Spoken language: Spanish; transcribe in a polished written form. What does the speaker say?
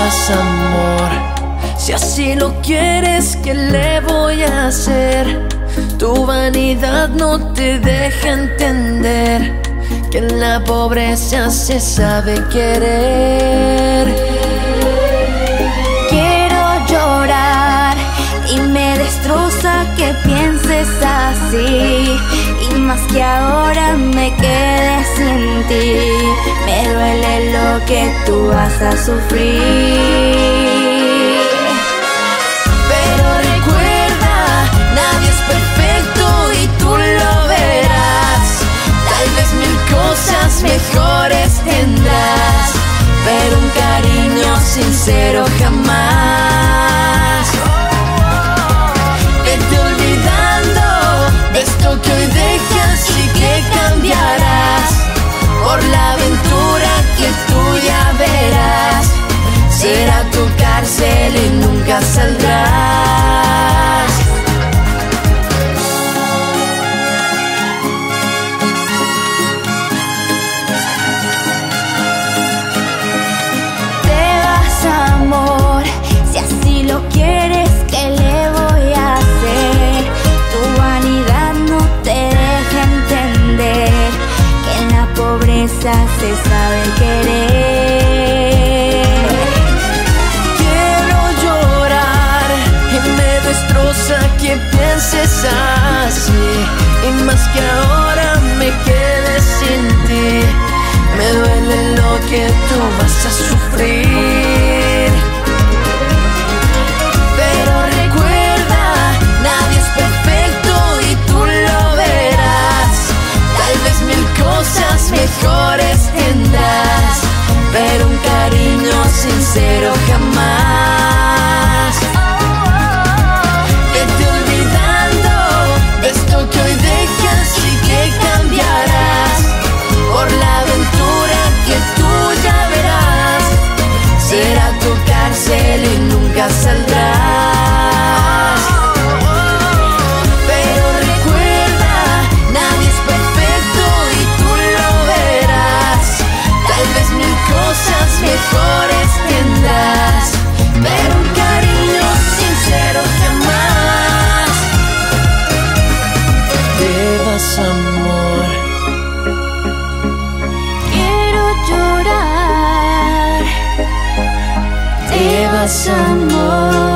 vas, amor. Si así lo quieres, ¿qué le voy a hacer? Tu vanidad no te deja entender que en la pobreza se sabe querer. Quiero llorar y me destroza que pienses así, y más que ahora me quede sin ti. Me duele lo que tú vas a sufrir. Pero recuerda, nadie es perfecto y tú lo verás. Tal vez 1000 cosas mejores tendrás, pero un cariño sincero jamás. Vete olvidando de esto que hoy dejas y que cambiarás por la aventura que tú ya verás. Será tu cárcel y nunca saldrás. Te vas, amor, si así lo quieres, ¿qué le voy a hacer? Tu vanidad no te deja entender que en la pobreza se sabe querer. Quiero llorar y me destroza que pienses así, y más que ahora me quede sin ti. Me duele lo que tú vas a sufrir. Pero recuerda, nadie es perfecto y tú lo verás. Tal vez 1000 cosas mejores tendrás, pero un cariño sincero jamás. Vete olvidando de esto que hoy dejas y que cambiarás por la aventura que tú ya verás. Será tu cárcel y nunca saldrás. Pero recuerda, nadie es perfecto y tú lo verás. Tal vez 1000 cosas mejores tendrás, pero un cariño sincero jamás. Te vas, amor. Quiero llorar. Te vas, amor.